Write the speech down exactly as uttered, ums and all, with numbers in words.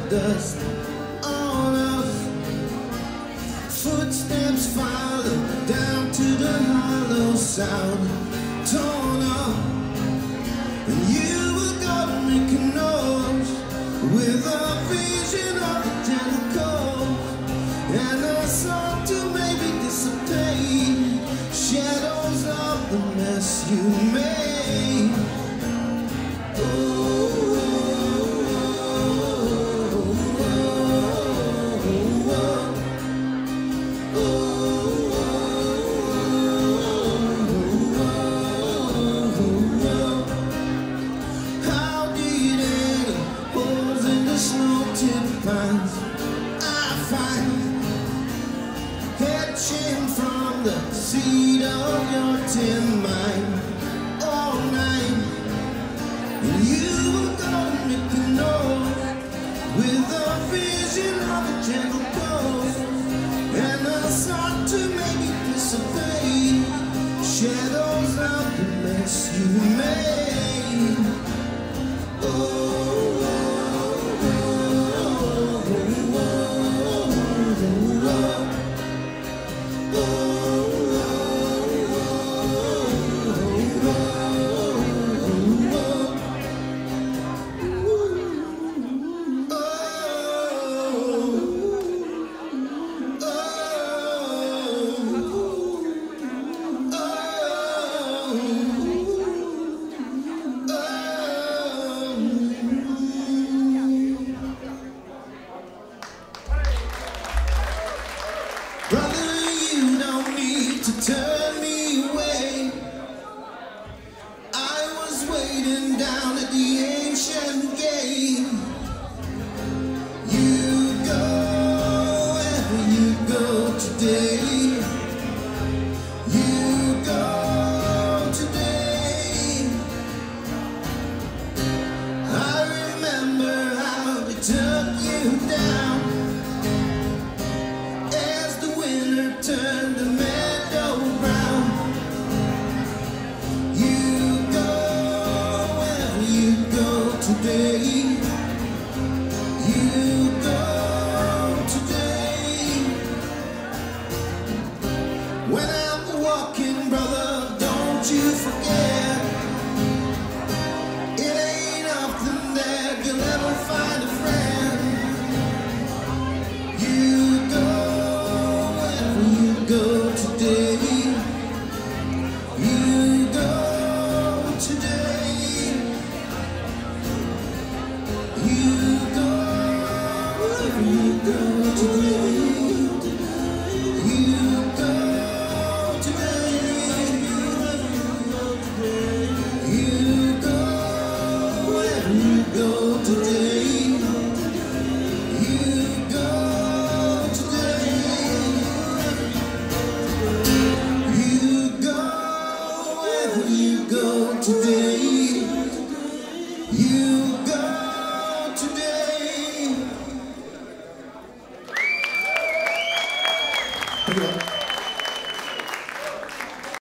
dust on us. Footsteps follow down to the hollow sound, torn up. And you were gonna make a noise with a vision of a gentle cold, and a song to maybe dissipate shadows of the mess you made. I find catching from the seat of your tin mind all night. And you were gonna make a noise with a vision of a gentle ghost, and a song to maybe dissipate shadows of the mess you made. Oh, brother, you don't need to turn me away. I was waiting down at the ancient gate. You go wherever you go today. You go today. I remember how they took you down. Turn the meadow brown. You go wherever you go today. You go today. When I'm walking, brother, don't you forget, it ain't often that you'll ever find a friend. You go go today. You go today. You go wherever you go today. You go today. You go wherever you go today. You go today. You go today. You go today.